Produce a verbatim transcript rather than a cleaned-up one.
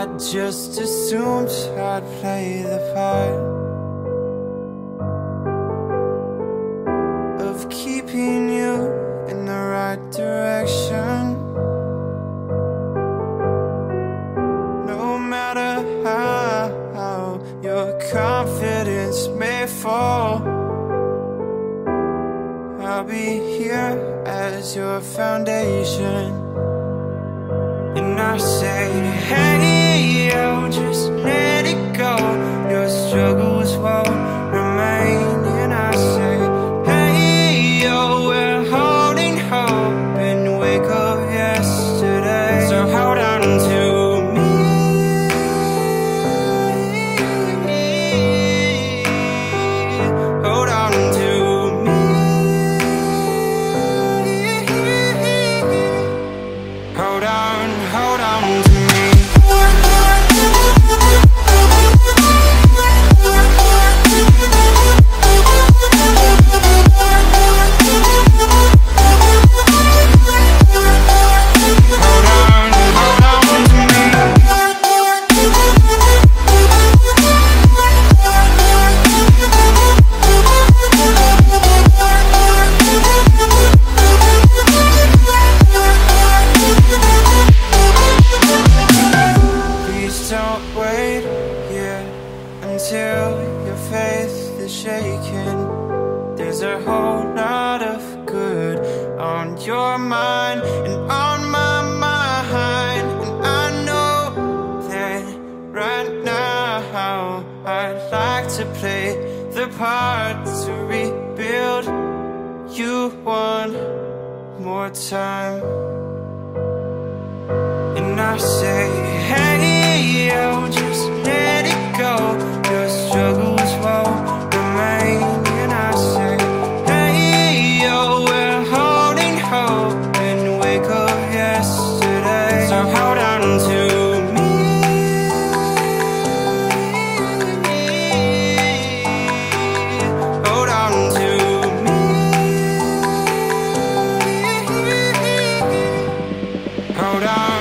just assumed I'd play the part of keeping you in the right direction. No matter how your confidence may fall, I'll be here as your foundation. And I say, hey, yo, just let it go. Your struggles won't remain. And I say, hey, yo, we're holding hope and wake up yesterday. So hold on to me, hold on to me, hold on, hold on to me. Don't wait here until your faith is shaken. There's a whole lot of good on your mind and on my mind. And I know that right now I'd like to play the part to rebuild you one more time. And I say, hey, yo, just let it go. Your struggles won't remain. And I say, hey, yo, we're holding hope and wake up yesterday. So hold on to me, hold on to me, hold on.